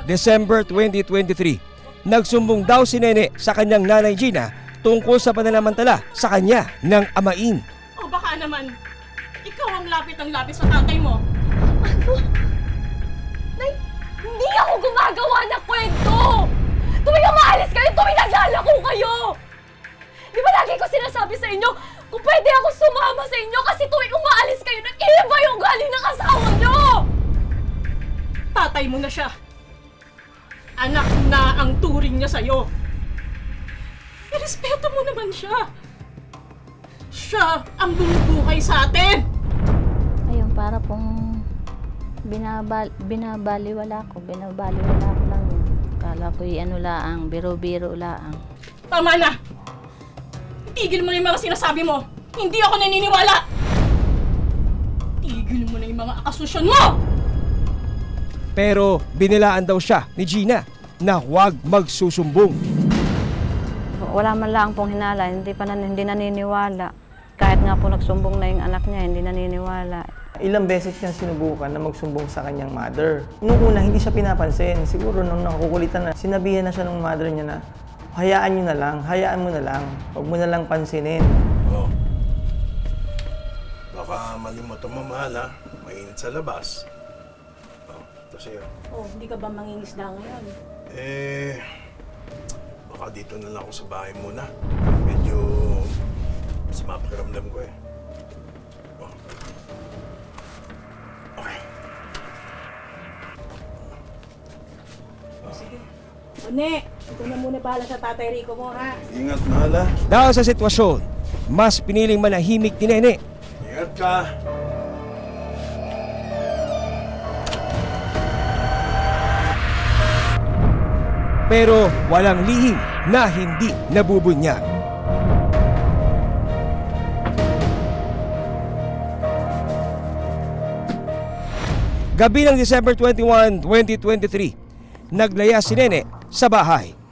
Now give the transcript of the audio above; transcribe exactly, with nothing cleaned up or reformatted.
December twenty twenty-three, nagsumbong daw si Nene sa kanyang nanay Gina tungkol sa pananamantala sa kanya ng amain. O baka naman, ikaw ang lapit ng lapit sa tatay mo. Ano? Nay, hindi ako gumagawa ng kwento! Tuwing umaalis kayo, tuwing naglalako kayo! Di ba lagi ko sinasabi sa inyo, kung pwede ako sumama sa inyo kasi tuwing umaalis kayo, nag-iiba yung galing ng asawa nyo! Tatay mo na siya. Anak na ang turing niya sa'yo. Irespeto mo naman siya. Siya ang bumubuhay sa atin. Ayun, para pong binabal, binabaliwala ko, binabaliwala ko lang yun. Kala ko'y ano laang, biro-biro laang. Tama na! Tigil mo na yung mga sinasabi mo! Hindi ako naniniwala! Tigil mo na yung mga akasusyon mo! Pero binilaan daw siya ni Gina na huwag magsusumbong. Wala man lang pong hinala, hindi pa na, hindi naniniwala. Kahit nga po nagsumbong na yung anak niya, hindi naniniwala. Ilang beses niyang sinubukan na magsumbong sa kanyang mother. Noong una, hindi siya pinapansin. Siguro nung nakukulitan na, sinabihan na siya ng mother niya na, hayaan niyo na lang, hayaan mo na lang, huwag mo na lang pansinin. Oh. Baka malimutan mo, mahal, ha? Mainit sa labas. Oh, ito sa'yo. Oh, hindi ka ba mangingisda ngayon? Eh, baka dito na lang ako sa bahay muna. Medyo masama pakiramdam ko eh. Oh. Okay. Oh. Sige. One, ito na muna bahala sa tatay Rico mo, ha? Ingat, mahal, ha? Dahil sa sitwasyon, mas piniling manahimik ni Nene. Ingat ka. Pero walang lihim na hindi nabubunyag. Gabi ng December twenty-first, twenty twenty-three, naglaya si Nene sa bahay.